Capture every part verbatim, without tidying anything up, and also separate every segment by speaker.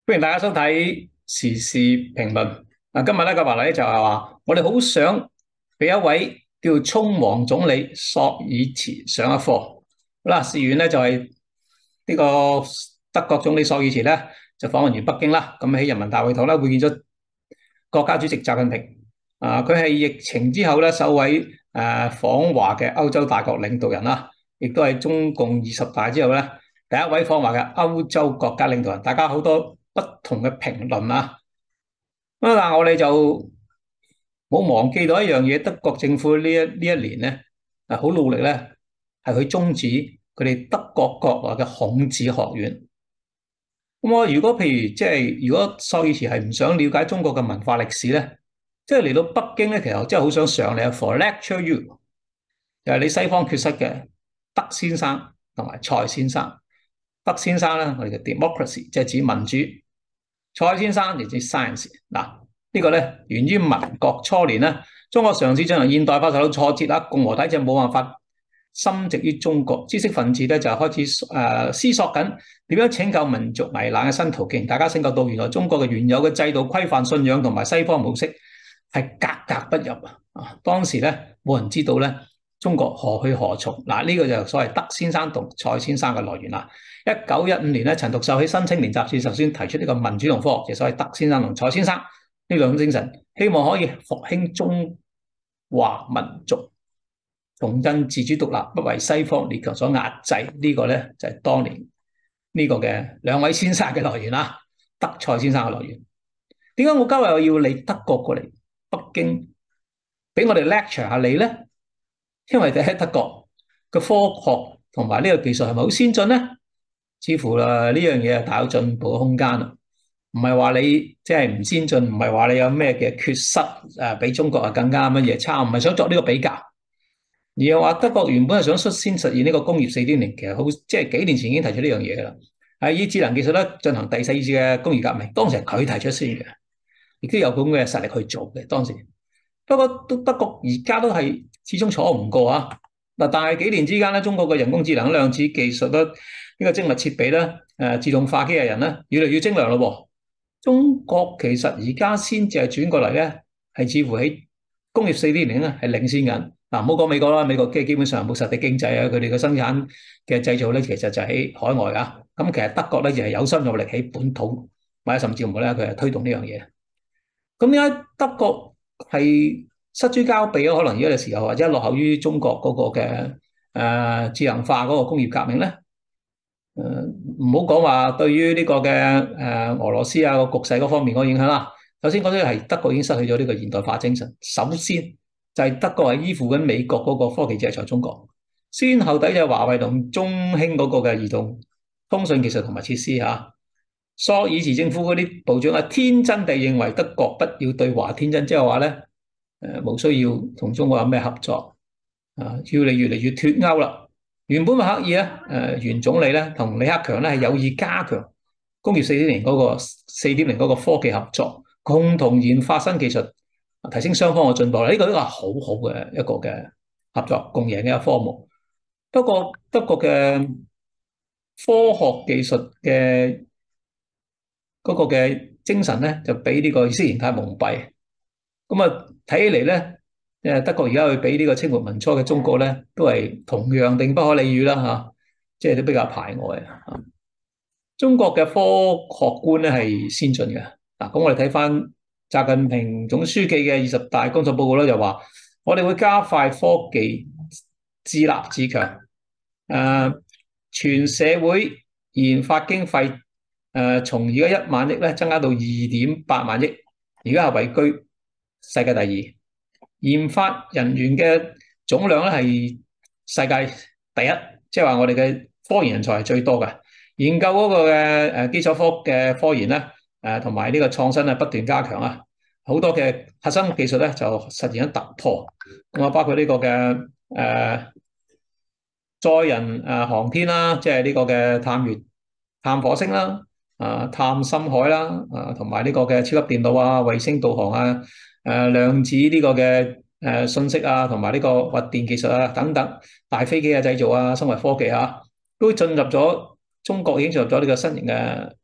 Speaker 1: 歡迎大家收睇時事評論。啊，今日咧個話題咧就係話，我哋好想俾一位叫聰王總理朔爾茨上一課。好啦，事緣咧就係呢個德國總理朔爾茨咧就訪問完北京啦，咁喺人民大會堂咧會見咗國家主席習近平。啊，佢係疫情之後咧首位誒訪華嘅歐洲大國領導人啦，亦都係中共二十大之後咧第一位訪華嘅歐洲國家領導人。大家好多不同嘅評論啊，咁但係我哋就冇忘記到一樣嘢，德國政府呢一呢一年咧，啊好努力咧，係去終止佢哋德國國內嘅孔子學院。咁我如果譬如即係如果朔爾茨係唔想了解中國嘅文化歷史咧，即係嚟到北京咧，其實我真係好想上你一課 lecture you，就係你西方缺失嘅德先生同埋蔡先生。德先生咧，我哋嘅 democracy 即係指民主。蔡先生嚟自 science。 嗱，呢個咧源於民國初年咧，中國嘗試進行現代化受到挫折啦，共和體制冇辦法深植於中國，知識分子咧就開始誒思索緊點樣拯救民族危難嘅新途徑。大家醒覺到原來中國嘅原有嘅制度規範信仰同埋西方模式係格格不入啊！啊，當時咧冇人知道咧中國何去何從。嗱，呢個就所謂德先生同蔡先生嘅來源啦。一九一五年咧，陳獨秀喺《新青年》雜誌首先提出呢個民主同科學，就所謂德先生同蔡先生呢兩種精神，希望可以復興中華民族，重振自主獨立，不為西方列強所壓制。呢、這個咧就係當年呢個嘅兩位先生嘅來源啦，德蔡先生嘅來源。點解我今日要嚟德國過嚟北京，俾我哋 lecture 下你咧？因為喺德國嘅科學同埋呢個技術係咪好先進咧？似乎啦，呢樣嘢係大有進步嘅空間啦，唔係話你即係唔先進，唔係話你有咩嘅缺失誒，比中國啊更加乜嘢差，唔係想作呢個比較，而係話德國原本係想率先實現呢個工業四點零，其實好即係幾年前已經提出呢樣嘢噶啦，係以智能技術咧進行第四次嘅工業革命，當時係佢提出先嘅，亦都有咁嘅實力去做嘅當時。不過都德國而家都係始終坐唔過啊！嗱，但係幾年之間咧，中國嘅人工智能、量子技術咧，呢個精密設備咧，誒自動化機器人咧，越嚟越精良咯。中國其實而家先至係轉過嚟咧，係似乎喺工業四點零咧係領先緊。嗱，唔好講美國啦，美國基基本上冇實體經濟啊，佢哋嘅生產嘅製造咧，其實就喺海外啊。咁其實德國咧就係有心有力喺本土，或者甚至乎咧佢係推動呢樣嘢。咁點解德國係失諸交臂啊？可能而家嘅時候或者落後於中國嗰個嘅誒智能化嗰個工業革命咧？誒唔好講話對於呢個嘅誒俄羅斯啊個局勢嗰方面嗰個影響啦。首先講咗係德國已經失去咗呢個現代化精神。首先就係德國係依附緊美國嗰個科技制裁中國，先後抵制華為同中興嗰個嘅移動通訊技術同埋設施嚇。朔爾茨政府嗰啲部長啊，天真地認為德國不要對華天真，即係話咧誒冇需要同中國有咩合作啊，要你越嚟越脫鈎啦。原本話刻意咧，誒原總理咧同李克強咧係有意加強工業四點零嗰個四點零嗰個科技合作，共同研發新技術，提升雙方嘅進步。呢個呢個係好好嘅一個嘅合作共贏嘅一科目。不過德國嘅科學技術嘅嗰個嘅精神咧，就俾呢個意識形態蒙蔽。咁啊睇起嚟咧，誒德國而家去俾呢個清末民初嘅中國咧，都係同樣定不可理喻啦嚇，即係都比較排外啊。中國嘅科學觀咧係先進嘅。嗱，咁我哋睇翻習近平總書記嘅二十大工作報告咧，就話我哋會加快科技自立自強，誒全社會研發經費誒從而家一萬億咧增加到二點八萬億，而家係位居世界第二。研發人員嘅總量咧係世界第一，即係話我哋嘅科研人才係最多嘅。研究嗰個嘅誒基礎科嘅科研咧，誒同埋呢個創新咧不斷加強啊，好多嘅核心技術咧就實現咗突破。咁啊，包括呢個嘅誒載人誒航天啦，即係呢個嘅探月、探火星啦，啊探深海啦，啊同埋呢個嘅超級電腦啊、衛星導航啊。誒量子呢個嘅誒信息啊，同埋呢個核電技術啊等等，大飛機嘅製造啊，生物科技啊，都進入咗中國已經進入咗呢個新型嘅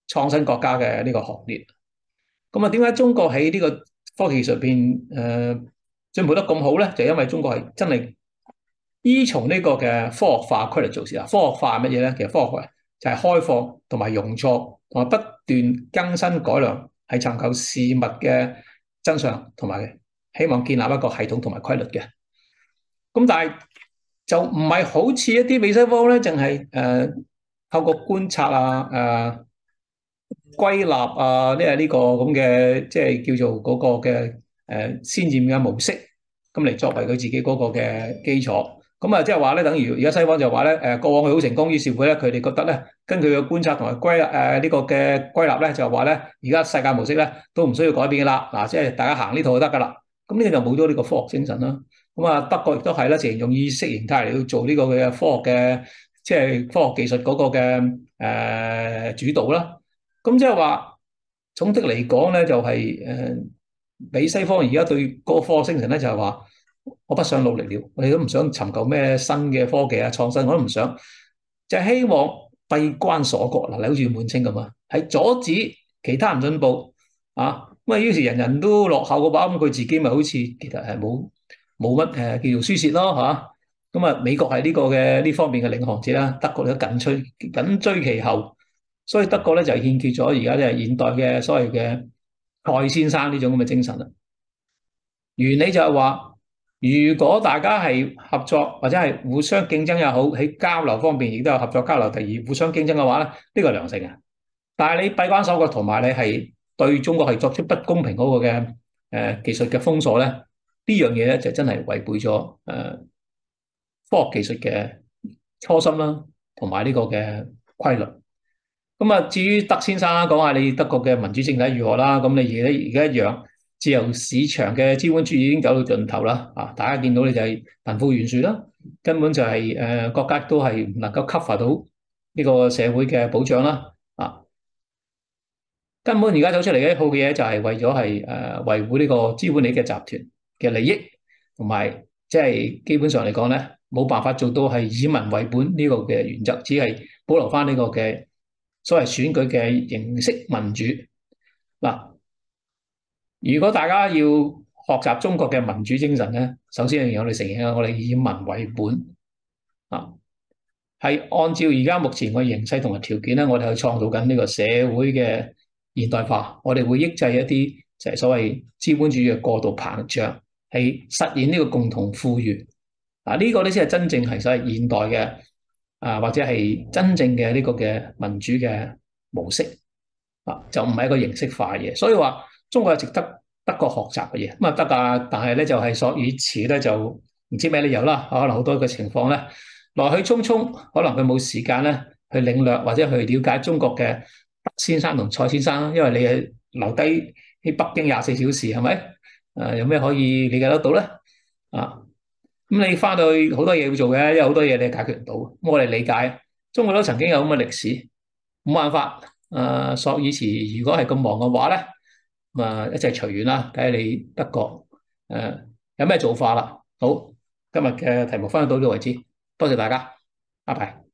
Speaker 1: 創新國家嘅呢個行列。咁啊，點解中國喺呢個科技術邊誒進步得咁好咧？就因為中國係真係依從呢個嘅科學化規律做事啊！科學化係乜嘢咧？其實科學化就係開放同埋容錯同埋不斷更新改良，係尋求事物嘅真相，同埋希望建立一個系統同埋規律嘅。咁但係就唔係好似一啲美西方咧，淨係誒透過觀察啊、誒歸納啊，呢係呢個咁嘅，即係叫做嗰個嘅誒先驗嘅模式，咁嚟作為佢自己嗰個嘅基礎。咁啊，即係話咧，等於而家西方就話咧，誒過往佢好成功，於是乎咧，佢哋覺得咧，根據嘅觀察同埋歸誒呢個嘅歸納咧，就話咧，而家世界模式咧都唔需要改變噶啦，嗱，即係大家行呢套就得噶啦。咁呢個就冇咗呢個科學精神啦。咁啊，德國亦都係啦，成日用意識形態嚟到做呢個嘅科學嘅，即係科學技術嗰個嘅誒主導啦。咁即係話，總的嚟講咧，就係誒，俾西方而家對嗰個科學精神咧，就係話，我不想努力了，我哋都唔想尋求咩新嘅科技啊創新，我都唔想，就係希望閉關鎖國嗱，你好似滿清咁啊，係阻止其他人進步啊。咁啊，於是人人都落後嘅話，咁佢自己咪好似其實係冇冇乜誒叫做輸蝕咯嚇。咁啊，美國係呢個嘅呢方面嘅領航者啦，德國都緊追緊追其後，所以德國咧就欠缺咗而家即係現代嘅所謂嘅蔡先生呢種咁嘅精神啦。原理就係話，如果大家係合作或者係互相競爭又好，喺交流方面亦都有合作交流，第二互相競爭嘅話咧，呢個係良性嘅。但係你閉關鎖國同埋你係對中國係作出不公平嗰個嘅誒技術嘅封鎖咧，呢樣嘢咧就真係違背咗誒科學技術嘅初心啦，同埋呢個嘅規律。咁啊，至於德先生講下你德國嘅民主政體如何啦？咁你而家而家一樣，自由市場嘅資本主義已經走到盡頭啦。啊，大家見到你就係貧富懸殊啦，根本就係誒國家都係唔能夠 cover 到呢個社會嘅保障啦。啊，根本而家走出嚟嘅一套嘅嘢就係為咗係誒維護呢個資本利益嘅集團嘅利益，同埋即係基本上嚟講咧，冇辦法做到係以民為本呢個嘅原則，只係保留翻呢個嘅所謂選舉嘅形式民主。嗱，如果大家要學習中國嘅民主精神咧，首先要我哋承認啊，我哋以民為本啊，係按照而家目前嘅形勢同埋條件咧，我哋去創造緊呢個社會嘅現代化，我哋會抑制一啲就係所謂資本主義嘅過度膨脹，係實現呢個共同富裕。啊，呢個咧先係真正係所謂現代嘅啊，或者係真正嘅呢個嘅民主嘅模式啊，就唔係一個形式化嘅嘢。所以話中國係值得德國學習嘅嘢，咁啊得㗎，但係咧就係索爾茨咧就唔知咩理由啦，可能好多嘅情況咧來去匆匆，可能佢冇時間咧去領略或者去了解中國嘅德先生同蔡先生，因為你係留低喺北京廿四小時係咪？誒有咩可以理解得到咧？啊，咁你翻到去好多嘢要做嘅，因為好多嘢你解決唔到。咁我哋理解中國都曾經有咁嘅歷史，冇辦法。誒索爾茨如果係咁忙嘅話咧，咁啊一切隨緣啦，睇下你德國誒有咩做法啦。好，今日嘅題目分享到呢度為止，多謝大家，拜拜。